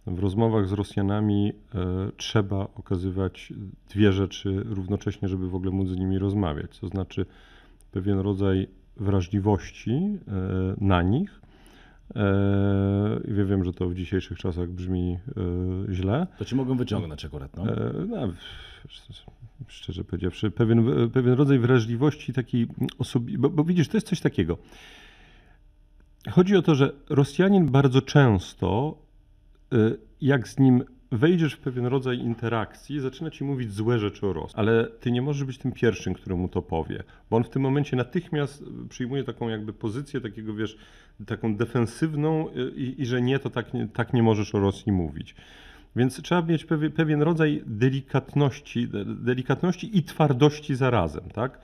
w rozmowach z Rosjanami trzeba okazywać dwie rzeczy równocześnie, żeby w ogóle móc z nimi rozmawiać. To znaczy pewien rodzaj wrażliwości na nich. Wiem, że to w dzisiejszych czasach brzmi źle. To ci mogą wyciągnąć akurat, no. No, szczerze powiedziawszy, pewien rodzaj wrażliwości takiej bo widzisz, to jest coś takiego. Chodzi o to, że Rosjanin bardzo często, jak z nim wejdziesz w pewien rodzaj interakcji, zaczyna ci mówić złe rzeczy o Rosji, ale ty nie możesz być tym pierwszym, który mu to powie, bo on w tym momencie natychmiast przyjmuje taką jakby pozycję takiego, wiesz, taką defensywną i że nie, to tak nie możesz o Rosji mówić. Więc trzeba mieć pewien rodzaj delikatności i twardości zarazem, tak?